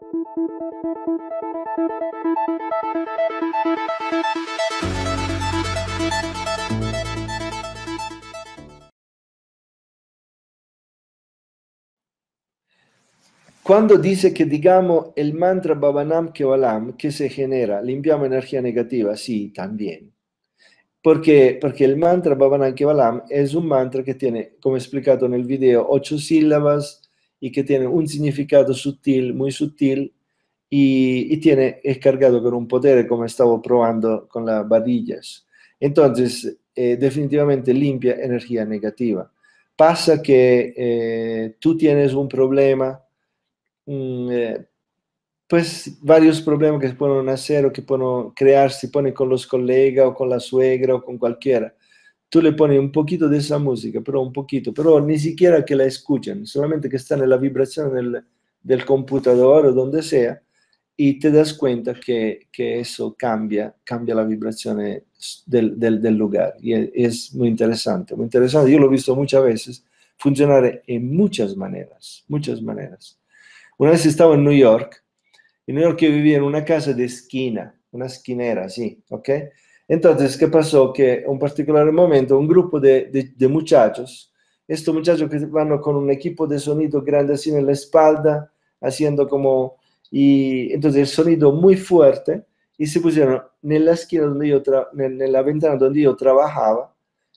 Cuando dice que digamos el mantra Bhavanam Kevalam, que se genera, limpiamos energía negativa, sí, también. Porque el mantra Bhavanam Kevalam es un mantra que tiene, como he explicado en el video, 8 sílabas y que tiene un significado sutil, muy sutil, y tiene, es cargado con un poder, como estaba probando con las vadillas. Entonces, definitivamente limpia energía negativa. Pasa que tú tienes un problema, pues varios problemas que pueden hacer o que pueden crearse, ponen con los colegas o con la suegra o con cualquiera. Tú le pones un poquito de esa música, pero un poquito, pero ni siquiera que la escuchen, solamente que está en la vibración del computador o donde sea, y te das cuenta que eso cambia la vibración del lugar. Y es muy interesante, muy interesante. Yo lo he visto muchas veces funcionar en muchas maneras, muchas maneras. Una vez estaba en New York. En New York yo vivía en una casa de esquina, una esquinera, sí, ¿ok? Entonces, ¿qué pasó? Que en un particular momento un grupo de muchachos, estos muchachos que van con un equipo de sonido grande así en la espalda, haciendo como, y entonces el sonido muy fuerte, y se pusieron en la esquina donde en la ventana donde yo trabajaba,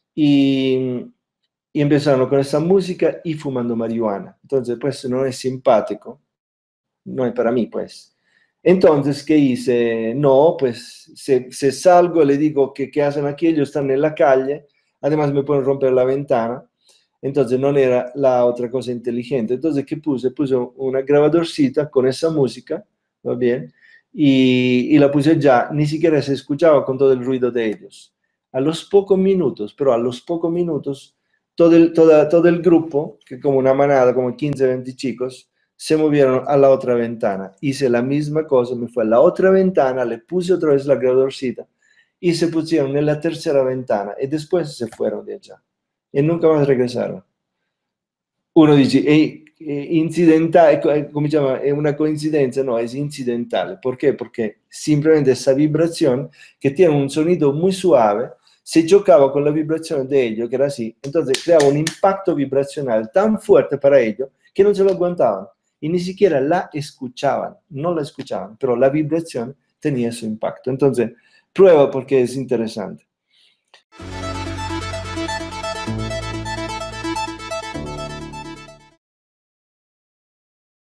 y, y empezaron con esa música y fumando marihuana. Entonces, pues no es simpático, no es para mí, pues. Entonces, ¿qué hice? No, pues se salgo, le digo que qué hacen aquí, ellos están en la calle, además me pueden romper la ventana, entonces no era la otra cosa inteligente. Entonces, ¿qué puse? Puse una grabadorcita con esa música, ¿va bien? Y la puse ya, ni siquiera se escuchaba con todo el ruido de ellos. A los pocos minutos, pero a los pocos minutos, todo el grupo, que como una manada, como 15, 20 chicos, se movieron a la otra ventana. Hice la misma cosa, me fui a la otra ventana, le puse otra vez la grabadorcita y se pusieron en la tercera ventana y después se fueron de allá y nunca más regresaron. Uno dice, incidental, come si chiama? È una coincidenza, no, es incidental. ¿Por qué? Porque simplemente esa vibración que tiene un sonido muy suave se chocaba con la vibración de ellos, que era así, entonces creaba un impacto vibracional tan fuerte para ellos que no se lo aguantaban y ni siquiera la escuchaban, no la escuchaban, pero la vibración tenía su impacto. Entonces, prueba porque es interesante.